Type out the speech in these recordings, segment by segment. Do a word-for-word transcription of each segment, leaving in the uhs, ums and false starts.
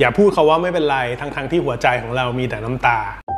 อย่าพูดคำว่าไม่เป็นไรทั้งๆที่หัวใจของเรามีแต่น้ำตา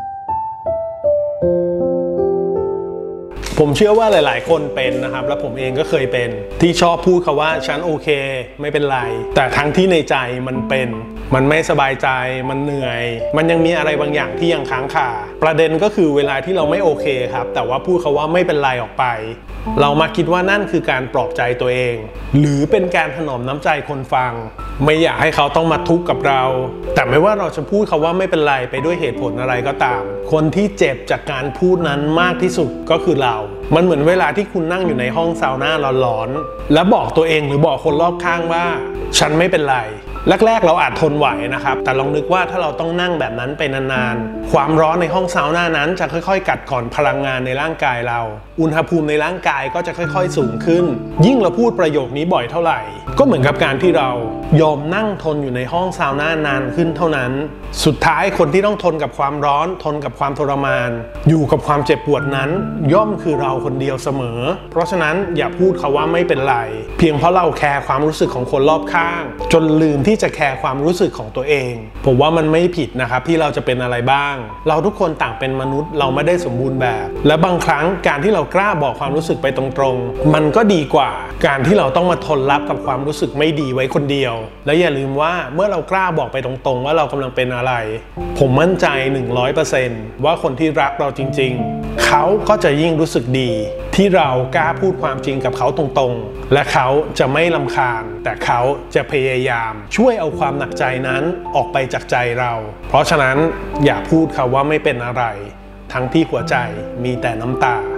ผมเชื่อว่าหลายๆคนเป็นนะครับและผมเองก็เคยเป็นที่ชอบพูดคำว่าฉันโอเคไม่เป็นไรแต่ทั้งที่ในใจมันเป็นมันไม่สบายใจมันเหนื่อยมันยังมีอะไรบางอย่างที่ยังค้างคาประเด็นก็คือเวลาที่เราไม่โอเคครับแต่ว่าพูดคำว่าไม่เป็นไรออกไปเรามาคิดว่านั่นคือการปลอบใจตัวเองหรือเป็นการถนอมน้ำใจคนฟังไม่อยากให้เขาต้องมาทุกข์กับเราแต่ไม่ว่าเราจะพูดคำว่าไม่เป็นไรไปด้วยเหตุผลอะไรก็ตามคนที่เจ็บจากการพูดนั้นมากที่สุดก็คือเรามันเหมือนเวลาที่คุณนั่งอยู่ในห้องซาวน่าร้อนๆแล้วบอกตัวเองหรือบอกคนรอบข้างว่าฉันไม่เป็นไรแรกๆเราอาจทนไหวนะครับแต่ลองนึกว่าถ้าเราต้องนั่งแบบนั้นไปนานๆความร้อนในห้องซาวน่านั้นจะค่อยๆกัดกร่อนพลังงานในร่างกายเราอุณหภูมิในร่างกายก็จะค่อยๆสูงขึ้นยิ่งเราพูดประโยคนี้บ่อยเท่าไหร่ก็เหมือนกับการที่เรายอมนั่งทนอยู่ในห้องซาวน่านานขึ้นเท่านั้นสุดท้ายคนที่ต้องทนกับความร้อนทนกับความทรมานอยู่กับความเจ็บปวดนั้นย่อมคือเราคนเดียวเสมอเพราะฉะนั้นอย่าพูดคำว่าไม่เป็นไรเพียงเพราะเราแคร์ความรู้สึกของคนรอบข้างจนลืมที่จะแคร์ความรู้สึกของตัวเองผมว่ามันไม่ผิดนะครับที่เราจะเป็นอะไรบ้างเราทุกคนต่างเป็นมนุษย์เราไม่ได้สมบูรณ์แบบและบางครั้งการที่เรากล้าบอกความรู้สึกไปตรงๆมันก็ดีกว่าการที่เราต้องมาทนรับกับความรู้สึกไม่ดีไว้คนเดียวและอย่าลืมว่าเมื่อเรากล้าบอกไปตรงๆว่าเรากำลังเป็นอะไรผมมั่นใจ หนึ่งร้อยเปอร์เซ็นต์ ว่าคนที่รักเราจริงๆเขาก็จะยิ่งรู้สึกดีที่เรากล้าพูดความจริงกับเขาตรงๆและเขาจะไม่รำคาญแต่เขาจะพยายามช่วยเอาความหนักใจนั้นออกไปจากใจเราเพราะฉะนั้นอย่าพูดคำว่าไม่เป็นอะไรทั้งที่หัวใจมีแต่น้ำตา